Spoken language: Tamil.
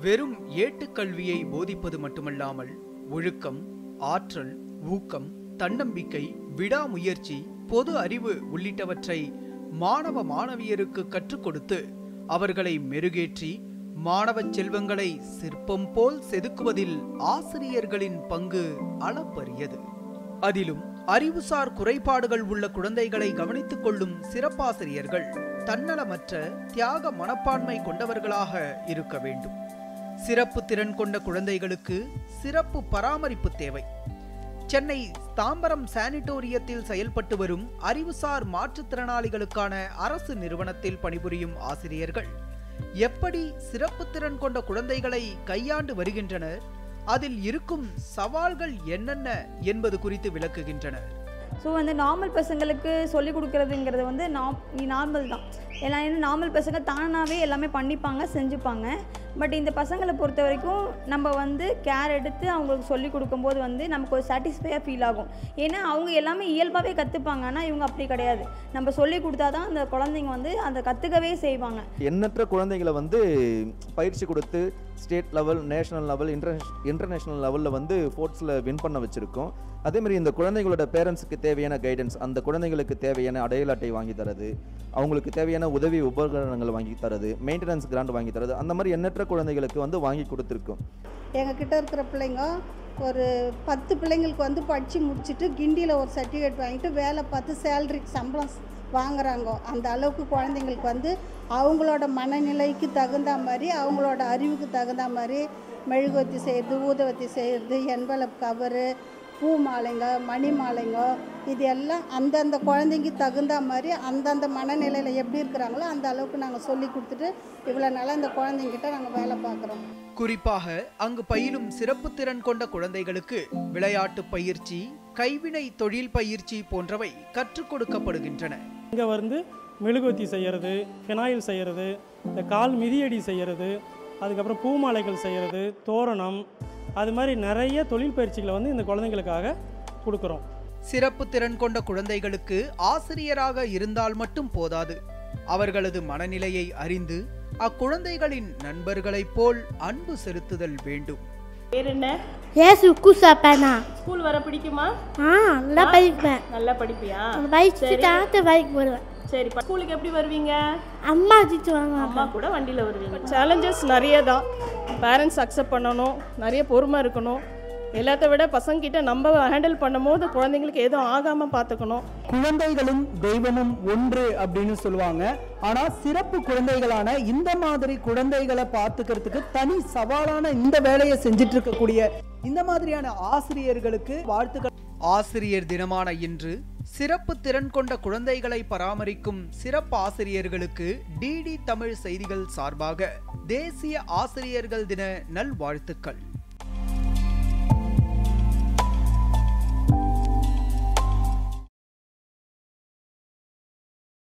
வெறும் ஏட்டுக்கல்வியை போதிப்பது மட்டுமல்லாமல் ஒழுக்கம், ஆற்றல், ஊக்கம், தன்னம்பிக்கை, விடாமுயற்சி, பொது அறிவு உள்ளிட்டவற்றை மாணவ மாணவியருக்கு கற்றுக் கொடுத்து அவர்களை மெருகேற்றி மாணவ செல்வங்களை சிற்பம் போல் செதுக்குவதில் ஆசிரியர்களின் பங்கு அளப்பரியது. அதிலும் அறிவுசார் குறைபாடுகள் உள்ள குழந்தைகளை கவனித்துக் கொள்ளும் சிறப்பாசிரியர்கள் தன்னலமற்ற தியாக மனப்பான்மை கொண்டவர்களாக இருக்க வேண்டும். சிறப்பு திறன் கொண்ட குழந்தைகளுக்கு சிறப்பு பராமரிப்பு தேவை. சென்னை தாம்பரம் சானிட்டோரியத்தில் செயல்பட்டு வரும் அறிவுசார் மாற்றுத்திறனாளிகளுக்கான அரசு நிறுவனத்தில் பணிபுரியும் ஆசிரியர்கள் எப்படி சிறப்பு திறன் கொண்ட குழந்தைகளை கையாண்டு வருகின்றனர், அதில் இருக்கும் சவால்கள் என்னென்ன என்பது குறித்து விளக்குகின்றனர். ஸோ வந்து நார்மல் பசங்களுக்கு சொல்லிக் கொடுக்குறதுங்கிறது வந்து நார்மல் தான். ஏன்னா நார்மல் பசங்க தானாகவே எல்லாமே பண்ணிப்பாங்க, செஞ்சுப்பாங்க. பட் இந்த பசங்களை பொறுத்த வரைக்கும் நம்ம வந்து கேர் எடுத்து அவங்களுக்கு சொல்லிக் கொடுக்கும்போது வந்து நமக்கு ஒரு சாட்டிஸ்ஃபையாக ஃபீல் ஆகும். ஏன்னா அவங்க எல்லாமே இயல்பாகவே கற்றுப்பாங்க. ஆனால் இவங்க அப்படி கிடையாது. நம்ம சொல்லிக் கொடுத்தா தான் அந்த குழந்தைங்க வந்து அந்த கற்றுக்கவே செய்வாங்க. எண்ணற்ற குழந்தைகளை வந்து பயிற்சி கொடுத்து state level, national level, international லெவலில் வந்து ஸ்போர்ட்ஸில் வின் பண்ண வச்சுருக்கோம். அதேமாதிரி இந்த குழந்தைகளோட பேரண்ட்ஸுக்கு தேவையான கைடன்ஸ், அந்த குழந்தைங்களுக்கு தேவையான அடையாள அட்டை வாங்கி தரது, அவங்களுக்கு தேவையான உதவி உபகரணங்கள் வாங்கி தரது, மெயின்டெனன்ஸ் கிராண்ட் வாங்கி தரது, அந்த மாதிரி எண்ணற்ற குழந்தைகளுக்கு வந்து வாங்கி கொடுத்துருக்கோம். எங்ககிட்ட இருக்கிற பிள்ளைங்க ஒரு 10 பிள்ளைங்களுக்கு வந்து படித்து முடிச்சுட்டு கிண்டியில் ஒரு சர்டிஃபிகேட் வாங்கிட்டு வேலை பார்த்து சேலரி சம்பளம் வாங்குறாங்க. அந்த அளவுக்கு குழந்தைங்களுக்கு வந்து அவங்களோட மனநிலைக்கு தகுந்த மாதிரி, அவங்களோட அறிவுக்கு தகுந்த மாதிரி மெழுகுவத்தி செய்கிறது, ஊதுவத்தி செய்கிறது, என்வலப் கவரு, பூ மாலைங்க, மணி மாலைங்க, இது எல்லாம் அந்தந்த குழந்தைக்கு தகுந்த மாதிரி அந்தந்த மனநிலையில் எப்படி இருக்கிறாங்களோ அந்த அளவுக்கு நாங்கள் சொல்லி கொடுத்துட்டு இவ்வளோ நாளாக இந்த குழந்தைங்கிட்ட நாங்கள் வேலை பார்க்குறோம். குறிப்பாக அங்கு பயிலும் சிறப்பு திறன் கொண்ட குழந்தைகளுக்கு விளையாட்டு பயிற்சி, கைவினை தொழில் பயிற்சி போன்றவை கற்றுக் கொடுக்கப்படுகின்றன. இங்கே வந்து மெழுகுவத்தி செய்கிறது, ஃபினாயில் செய்கிறது, இந்த கால் மிதியடி செய்கிறது, அதுக்கப்புறம் பூமாலைகள் செய்கிறது, தோரணம், அது மாதிரி நிறைய தொழில் பயிற்சிகளை வந்து இந்த குழந்தைங்களுக்காக கொடுக்குறோம். சிறப்பு திறன் கொண்ட குழந்தைகளுக்கு ஆசிரியராக இருந்தால் மட்டும் போதாது. அவர்களது மனநிலையை அறிந்து அக்குழந்தைகளின் நண்பர்களைப் போல் அன்பு செலுத்துதல் வேண்டும். பேர் என்ன? ஏசு குசாப்பனா. ஸ்கூல் வர பிடிக்குமா? நல்லா படிப்பேன். நல்லா படிப்பியா? படிச்சுட்டு பைக் போடுவேன். சரி, ஸ்கூலுக்கு எப்படி வருவீங்க? அம்மா திட்டுவாங்க. அம்மா கூட வண்டியில் வருவீங்க. சேலஞ்சஸ் நிறைய தான். பேரண்ட்ஸ் அக்செப்ட் பண்ணணும், நிறைய பொறுமை இருக்கணும். எல்லாத்த விட பசங்கிட்ட நம்ம ஹேண்டில் பண்ணும் போது குழந்தைங்களுக்கு எதுவும் ஆகாமல் பார்த்துக்கணும். குழந்தைகளும் தெய்வமும் ஒன்று அப்படின்னு சொல்லுவாங்க. ஆனால் சிறப்பு குழந்தைகளான இந்த மாதிரி குழந்தைகளை பார்த்துக்கிறதுக்கு தனி சவாலான இந்த வேலையை செஞ்சுட்டு இருக்கக்கூடிய இந்த மாதிரியான ஆசிரியர்களுக்கு வாழ்த்துக்கள். ஆசிரியர் தினமான இன்று சிறப்பு திறன் கொண்ட குழந்தைகளை பராமரிக்கும் சிறப்பு ஆசிரியர்களுக்கு டிடி தமிழ் செய்திகள் சார்பாக தேசிய ஆசிரியர்கள் தின நல்வாழ்த்துக்கள்.